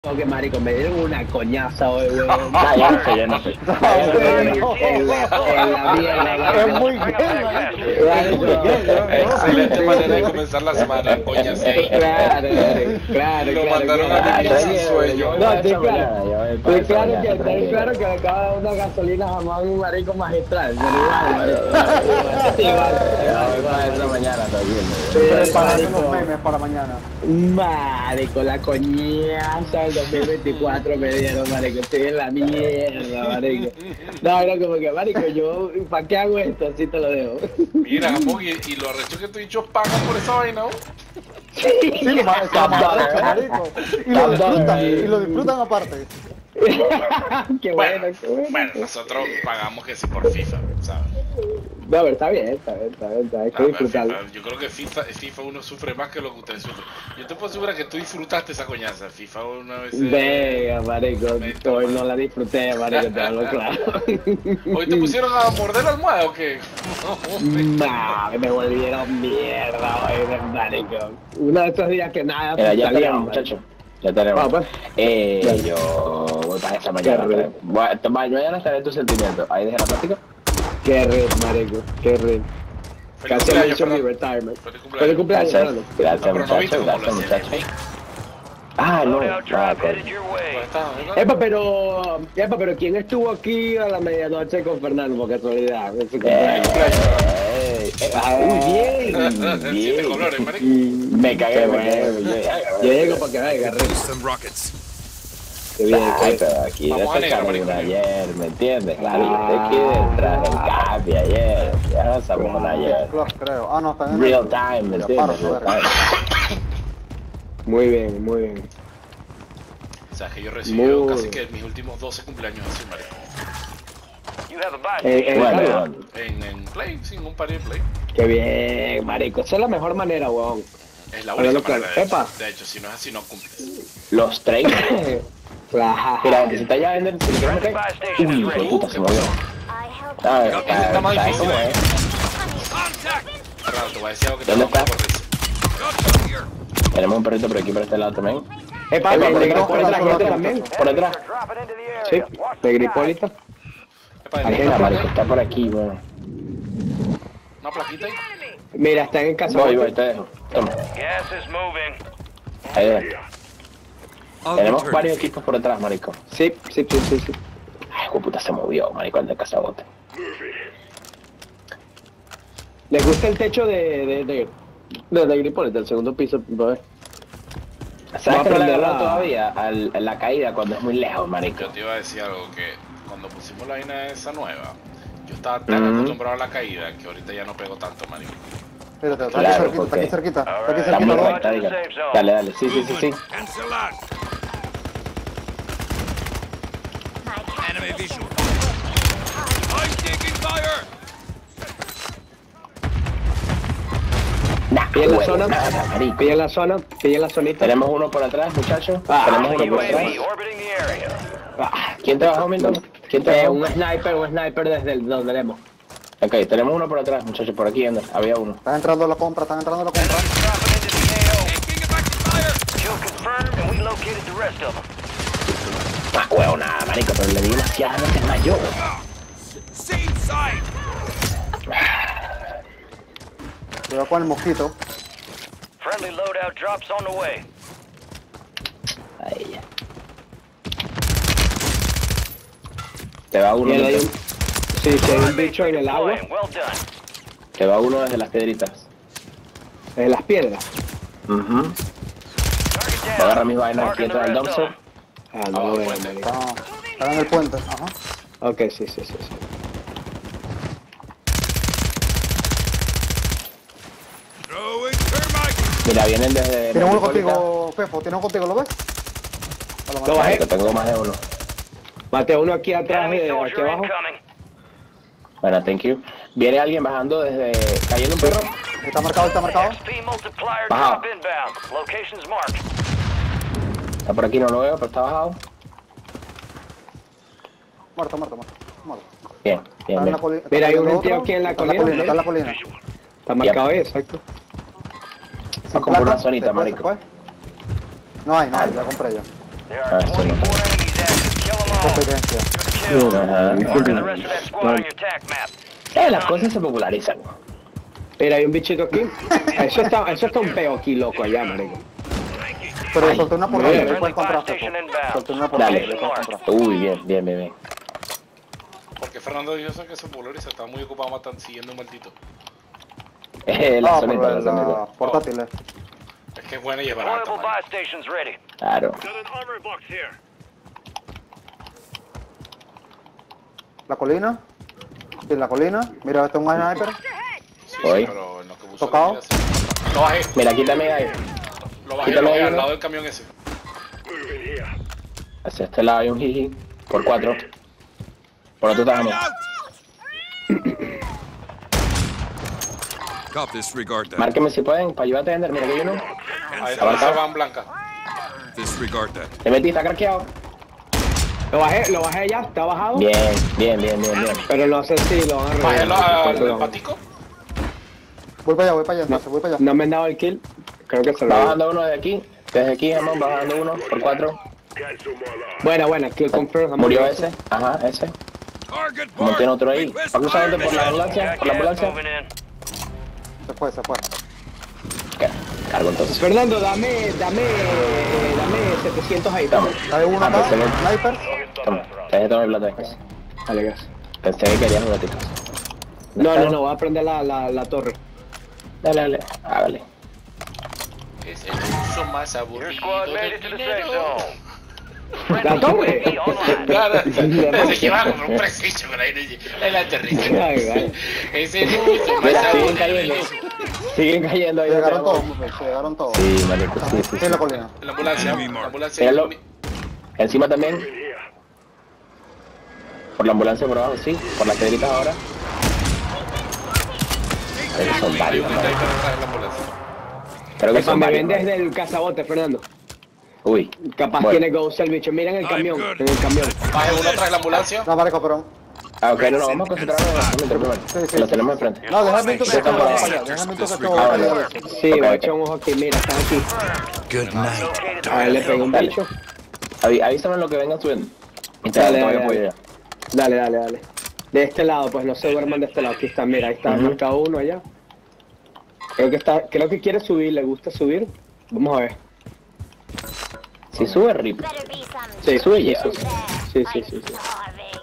No, que marico, me dieron una coñaza hoy, weón. Ah, ya no sé, ya no sé. En la mierda, Es muy bien, marico. Excelente manera de comenzar la semana, coña, sí. Claro. Lo mandaron a vivir sin sueño. No, estoy claro que me acaba de dar una gasolina jamás un marico magistral. Esa mañana también. Preparando unos memes para mañana. Marico, la coñaza del 2024 me dieron, marico. Estoy en la mierda, marico. No, era como que, marico, yo, ¿para qué hago esto? Así te lo dejo. Mira, Jamón, y lo arrecho que tú dicho pagan por esa vaina, ¿no? Sí, marico. Y lo disfrutan aparte. Qué bueno. Bueno, nosotros pagamos que sí por FIFA, ¿sabes? No, pero está bien. Hay que disfrutarlo. FIFA, yo creo que FIFA uno sufre más que lo que ustedes sufren. Yo te puedo asegurar que tú disfrutaste esa coñaza. FIFA una vez. Venga, marico, hoy no la disfruté, marico, te hablo claro. ¿Hoy te pusieron a morder la almohada o qué? No, me volvieron mierda, hoy, marico. Uno de estos días que nada. Mira, ya salía, tenemos, muchachos. Ya tenemos. Vamos, Yo voy para esa mañana. Mañana estaré en tus sentimientos. Ahí deja la plática. Qué red, marico, qué red. Feliz Casi cumpleaños, hecho mi Fernando. retirement. Feliz Feliz cumpleaños. cumpleaños, Fernando. Gracias, No, pero no viste muchachos. cómo lo Gracias, hacía. muchachos. Ah, no. Ah, coño. Epa, pero ¿quién estuvo aquí a la medianoche con Fernando? Por casualidad, en su cumpleaños. Bien. Siete colores, marico. Me cagué, Yo llego para que vaya, Red. Some rockets. Qué bien, Ay, pero aquí Vamos a negro, despecharon marico. una ayer, ¿me entiendes? Claro. Aquí detrás del cambio ayer. Ya no sabemos ayer. Creo. Ah, no, está en Real time, ¿me entiendes? Real time. Muy bien. O sea, que yo recibí casi que mis últimos 12 cumpleaños así, marico. Bueno, En Play, sin un party de Play. Qué bien, marico. Esa es la mejor manera, weón. Es la Pero única no, claro. manera, Epa. de hecho, si no es así, no cumples. los 30. Claro. Mira, que se está ya vendiendo. ¿Se le quiere meter? Uy, hijo de puta, se movió. A ver, Está más ¿sabes difícil, cómo es? Fernando, te voy a decir algo que te ¿Dónde va a está? por risa. Tenemos un perrito por aquí, por este lado también. Epa, Epa, me por gripó detrás, la gente también. por detrás. Sí, me gripó ahorita. Epa, Aquí está, marico, está por aquí, bueno. una plaquita ahí. Mira, está en casa. Voy, te dejo. Toma. Ahí ves. Tenemos varios equipos por detrás, marico. Sí. Ay, hijo de puta, se movió, marico, el de cazabote. ¿Les gusta el techo de Gripoles, del segundo piso? ¿Sabes que no le aprender agarró a- todavía la caída cuando es muy lejos, marico? Yo te iba a decir algo que cuando pusimos la vaina esa nueva, yo estaba tan acostumbrado a la caída que ahorita ya no pego tanto, marico. Espérate, está Claro, aquí cerquita, está aquí porque cerquita. Está aquí Está muy cerquita. recta, diga. Dale, sí. Cancelar. Enemy visual. I'm taking fire. Nah, Pilla la huevo, zona, nada, marico. pilla la zonita. Tenemos uno por atrás, muchachos. Ah, Tenemos uno por atrás. ¿Quién trabajó, Milton? ¿Quién trabajó? Un sniper desde donde leemos. Ok, tenemos uno por atrás, muchachos, por aquí anda. Había uno. Están entrando a la compra. Taking effective fire. Ah, huevo, nada, marico, pero le di demasiadas veces mayor. Same side. Cuidado con el mosquito. Friendly loadout drops on the way. Ahí ya. Te va uno, Y hay Milton. sí, hay un bicho en el agua, Well done. Te va uno desde las piedritas. en las piedras. Target Te agarra down. mis vainas aquí Marking the dentro del rest dumpster. Ah, no lo veo, marico. Están en el puente. Ajá. Ok, sí. Throwing thermite. Mira, vienen desde... Tiene uno Metropolitan. contigo, Pepo. Tiene uno contigo, ¿lo ves? A la Lo mano. bajé. Marico, tengo más de uno. Mate uno aquí atrás, Enemy aquí soldier abajo. incoming. Bueno, thank you. Viene alguien bajando desde... Cayendo un perro. Está marcado. XP multiplier Bajado. drop inbound. Location's marked. Está por aquí, no lo veo, pero está bajado. Muerto. Bien. Está en la colina. Mira, hay un otro. tío aquí en la Está colina. Está en la colina. Está marcado ahí, exacto. Vamos a comprar una Placa, zonita, después, marico. después. No hay, ya compré yo. There Ah, are esto no. 24 enemies active. Kill them all. Competencia. Good kill. Ajá. Marking the rest of that squad on your attack map. Las cosas se popularizan. Mira, hay un bichito aquí. Eso está un peo aquí, loco, allá, marico. Pero solté una por ahí, bien. le puedes Friendly comprar. fire station inbound. Solté una por ahí, Dale. le puedes comprar. Uy, bien, bien, bien, bien. Porque Fernando dijo eso que se polariza, está muy ocupado matando, siguiendo un maldito. La No, zona por interna, la portátil. Es que es buena y es barata. Deployable man. buy stations ready. Claro. La colina. Sí, la colina. Mira, este es un sniper. Sí, Voy. pero en lo que puso Tocado. la mira, sí. Lo bajé, Mira, aquí también hay. lo bajé al lado del camión ese. Hacia este lado hay un jiji. Por 4. Por otro estamos. Cop, disregard that. Márqueme si pueden, para ayudarte a vender. Mira que yo no. Ahí está, Avanzado. se van blanca. Disregard that. Te metí, está craqueado. Lo bajé ya, está bajado. Bien, bien, bien, bien, bien. Pero no sé si lo van a Bájelo al Perdón. patico. Voy para allá, entonces, voy para allá. No me han dado el kill. Creo que se lo Va dio. bajando uno desde aquí. Desde aquí, Jamón, va bajando uno. Por 4. Buena, kill confirm. Murió ese. Ajá, ese. Target Como tiene marked. otro ahí. Request Va cruzando por la fire ambulancia. Por la Gas ambulancia. moving in. Se fue. Cargo entonces. Fernando, dame 700 ahí. Toma. Hay uno acá, pensé que- sniper. Toma. Te dejé todo el plato después. Dale, gas. Pensé que querías un ratito. No, voy a prender la torre. Dale. Hágale. Es el uso más Your aburrido squad made del it to the safe dinero. zone. La torre. UAV online. Claro, se lleva como un preciso con ahí en la aterriza. Ay, vale. Es el uso más Mira, siguen aburrido del cayendo. dinero. Siguen cayendo ahí. Llegaron donde todos, vamos. llegaron todos. Sí, marico, sí. Sí, en la colina. En la ambulancia, Enemy en la mark. ambulancia. Míralo. Encima también. Por la ambulancia por abajo, sí. Por las piedritas ahora. Pero son Hay varios. un sniper detrás de la ambulancia. Creo que Eso son me varios. vendes del cazabote, Fernando. Uy. Capaz Bueno. tiene Ghost el bicho. Mira en el camión. En el camión. Baje uno tras la ambulancia. No, marico, pero... Ah, ok, no, vamos a concentrarnos en el primero. sí. Que lo tenemos enfrente. No, déjame que Sí, te está por para abajo. allá. Déjame que te Ah, vale. Sí, Ok, voy a ok. echar un ojo aquí. Mira, están aquí. Good night. Located A ver, le pego un Dale. bicho. Avísame lo que vengan subiendo. Y te Dale, te voy a dale, apoyar. Dale. De este lado, pues no se duerman de este lado. Aquí está, mira, ahí está Ujú. marcado uno allá. Creo que quiere subir, le gusta subir. Vamos a ver. Si sube, rip. Better be some Sí, Sube Jesus. Sí. I'm starving.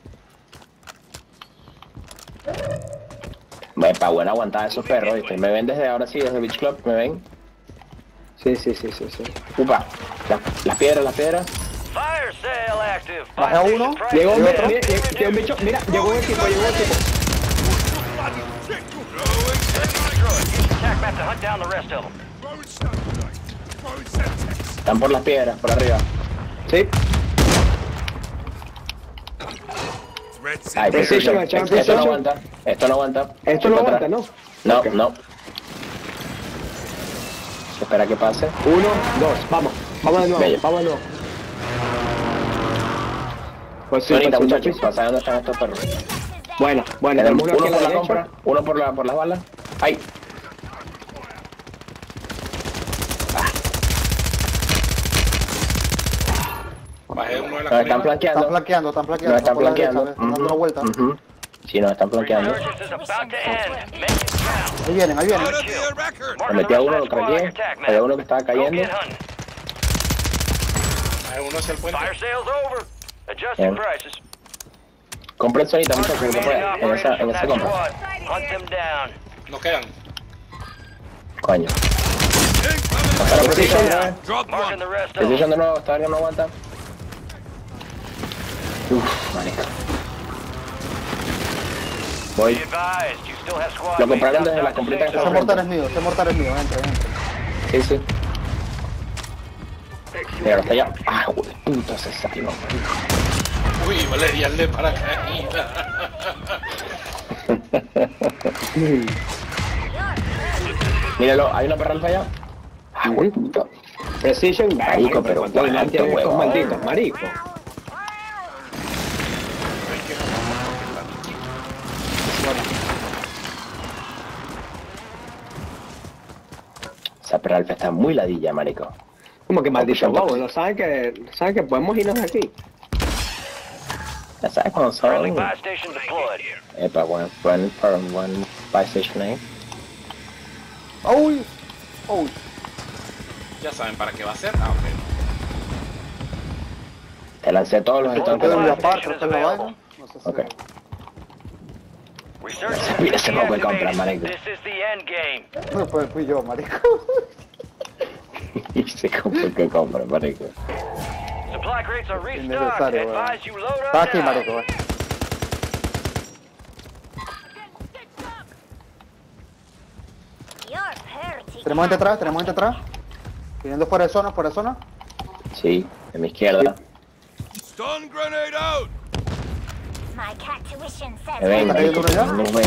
Para buena aguantar esos perros, ¿viste? Me ven desde ahora sí, desde Beach Club, me ven. Sí. Upa, las piedras. Fire sale active. Bajé a uno. Llegó, ¿Llegó mira, otro? llegó un bicho. Mira, llegó un equipo. Use attack map to hunt down the rest of them. Están por las piedras, por arriba. Sí. Threats Ay, in Precision, precision. echar Esto no precision. aguanta. Esto no aguanta. Esto no Voy para aguanta, atrás. ¿no? No. Espera que pase. 1, 2, vamos. Vamos de nuevo, Bello. vamos de nuevo. Pues sí, Ahorita, pues sí, muchachos, pues sí. para saber dónde están estos perros. Bueno, Tenemos tenemos uno uno aquí a por la la compra, derecha. uno por las balas. ¡Ay! Bajé uno de la Nos están colina. flanqueando. Están flanqueando. Nos están por la derecha, flanqueando. ¿ves? Están dando una vuelta. Ujú. Sí, nos están flanqueando. Resurgence is about to end. Make it count. Ahí vienen. out of the record. Mark Me the metí a rest uno, of lo that squad on your craqueé. attack Había map. uno que estaba Go cayendo. get hunting. Bajé uno hacia el puente. Fire sale's over. Adjusting Bien. prices. Compren solita, muchachos, Mark que se remaining puede. En operators esa from that compra. squad. Hunt them down. No quedan. Coño. Incoming. Para precision, Drop Marking one. the rest of them. precision de nuevo, esta área no aguanta. Uff, marica. Be Voy. advised, you still have squad Lo mates compraron desde outside la the completa safe esa Ese zone. mortal es mío, entra. Sí, sí. Mira, está allá. Ah, güey, puta, se salió. Uy, Valeria de paracaídas. Míralo, hay una perra allá. Ah, güey, puta. Precision, Marico, pero ¿cuánto le cuánto, tienen estos huevón. malditos, marico? Esa perra alfa está muy ladilla, marico. Como que maldito Pues, bobo, ¿no saben que podemos irnos de aquí? Ya sabes cuando Friendly son... buy station deployed. Epa, buen buy station ahí. ¡Uy! ¡Uy! Ya saben para qué va a ser. Ah, ok. Te lancé todos los Esto que de mi tengo. aparte, esta es la vaina. No sé si... Ok. Resurgence Mira ese poco de compra, deactivated. marico. This is the end game. No, pues fui yo, marico. Y se compró que compra, marico. Supply crates are restocked. Innecesario, weón. Advise you load Está up aquí, now. marico. Tenemos gente atrás, tenemos gente atrás. Viniendo fuera de zona, fuera de zona. Sí, de mi izquierda. Stun grenade out. My cat tuition says Me ven, Ahí marico. uno ya. No me ven.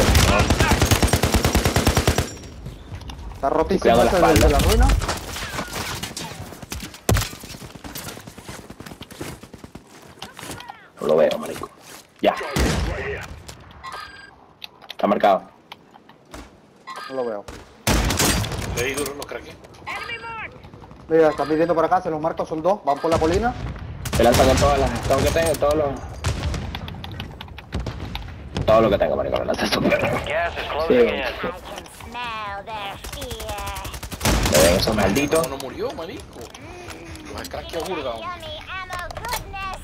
Está rotísimo Cuidado la ese de espalda. la ruina. No lo veo, marico. Ya. Está marcado. No lo veo. Le di duro, lo craqué. Mira, están viniendo por acá, se los marco, son dos. Van por la colina. Se lanza con todas las... Todo lo que tengo, todo lo que tengo, marico. Lo lanza esto. Gas is closing Sí. in. I can smell their fear. Me ven esos malditos. ¿Cómo no murió, marico? Los craqueó burda. Yummy ammo goodness.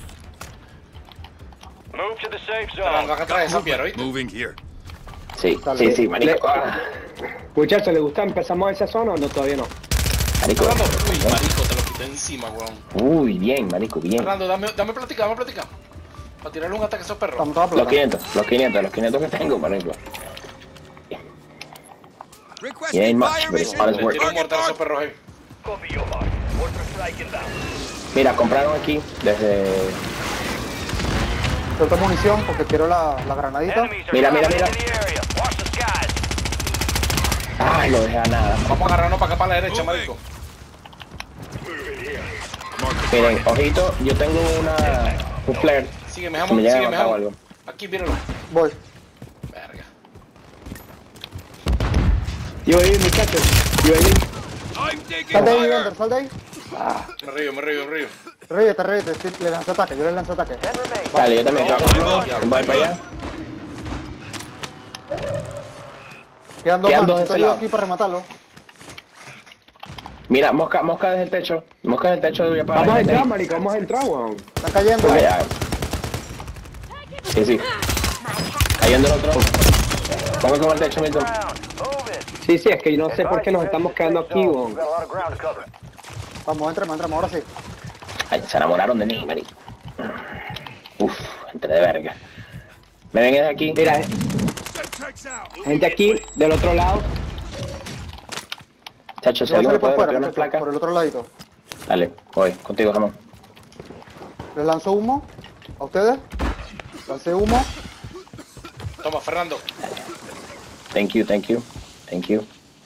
Move to the safe Te van zone. acá atrás de esa piedra, ¿oíste? Moving here. Sí, sí, sí, marico. Ah, Muchachos, ¿les gusta? ¿Empezamos esa zona o no? Todavía no. marico. Fernando, uy, marico, te lo quité encima, weón. Uy, bien, marico, bien. Fernando, dame platica. Para tirarle un ataque a esos perros. Estamos todos Los aplastados. 500 que tengo, marico. He Requesting ain't much, fire but it's mission. honest Le work. tiro un mortal a esos perros ahí. Copy your mark. Worker strike inbound. Mira, compraron aquí desde... Suelto munición porque quiero la granadita. Enemies are Mira, mira, dropping mira. into the area. Watch the skies. Ay, lo dejé a nada. Vamos a agarrarnos para acá, para la derecha, marico. Miren, ojito, yo tengo un flare. Sígueme, Si jamón, me llegan a sígueme, matar o jamón. algo. Aquí, míralo. Voy. Verga. Yo ahí, muchachos. Yo ahí. I'm taking Sal de ahí, fire. Ender, sal de ahí. Me río. Ríete, sí, le lanzo ataque, yo le lanzo ataque. 10 remain. Dale, yo también. Voy para allá. Quedan dos Quedan más, dos de necesito ese ayuda lado. aquí para rematarlo. Mira, mosca desde el techo. Mosca desde el techo, voy a parar. Vamos a entrar, marico, vamos a entrar, weón. Están cayendo. Porque ya. Sí, sí. Cayendo el otro. Pongo como el techo, Milton. Ground. Move it. Sí, sí, es que yo no sé por qué nos estamos quedando aquí, We've weón. got a lot of ground to cover. Vamos, entremos, ahora sí. Ay, se enamoraron de mí, marico. Uf, entre de verga. ¿Me ven desde aquí? Mira, Semtex out. gente aquí, del otro lado. Chacho, si Yo voy a alguien salir puede por romper fuera, unas muchachos, placas. por el otro ladito. Dale, voy, contigo, jamón. Les lanzo humo a ustedes. Lancé humo. Toma, Fernando. Thank you.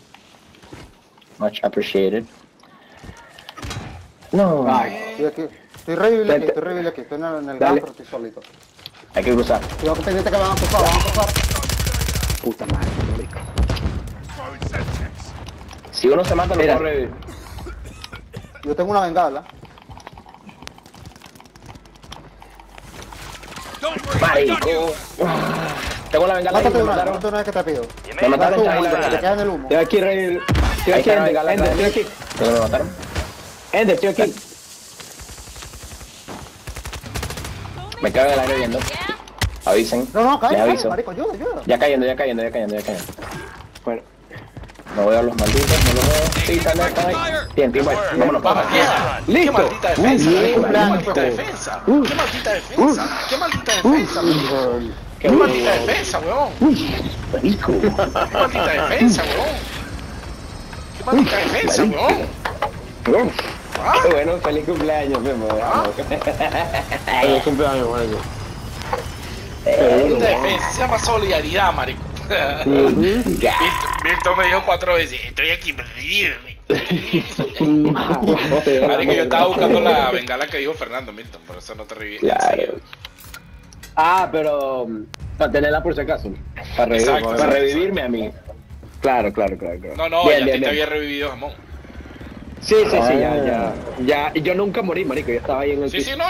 Much appreciated. No, Ay, Estoy aquí. Estoy revivible aquí, Estoy en el gas, Dale. pero estoy solito. hay que cruzar. Cuidado que pendiente que van a empezar, puta madre, marico. Throwing Semtex. Si uno se mata, lo Mira. puedo revivir. Yo tengo una bengala. Don't worry, I got you. Marico. Tengo la bengala ahí, Mátate me una mataron. vez que te pido. You Me made it. mataron, Lanzo humo, chaval, que te queda en el humo. Estoy aquí, Rey. Estoy Ahí aquí, está la Ender, bengala Ender, atrás. estoy aquí. ¿Dónde me mataron? Ender, estoy aquí. Me cago en el aire viendo. Avisen. No, Les cállate, aviso. marico, ayuda. Ya cayendo. Bueno, No veo a los malditos, no los veo. Sí, están ahí. Bien, tiempo ahí. Vámonos. Vamos, vieja. Qué ¡Listo! maldita defensa, Uy, marico. Qué cumpleaños, maldita pues. defensa. Qué maldita defensa. Qué maldita defensa, weón. Qué maldita defensa, weón. Marico. Qué maldita defensa, weón. Qué maldita defensa, weón. Qué bueno, feliz cumpleaños, Memo. Feliz cumpleaños, marico. Maldita defensa. Se llama solidaridad, marico. Milton me dijo 4 veces, estoy aquí perdido. Marico, yo estaba buscando la bengala que dijo Fernando, Milton, por eso no te reví. Claro. Ah, pero para tenerla por si acaso. Para Exacto, Para revivirme a mí. Claro. No, Bien, ya bien, te bien. había revivido, jamón. Sí, ya. Y yo nunca morí, marico. Yo estaba ahí en el Sí, piso. sí, no,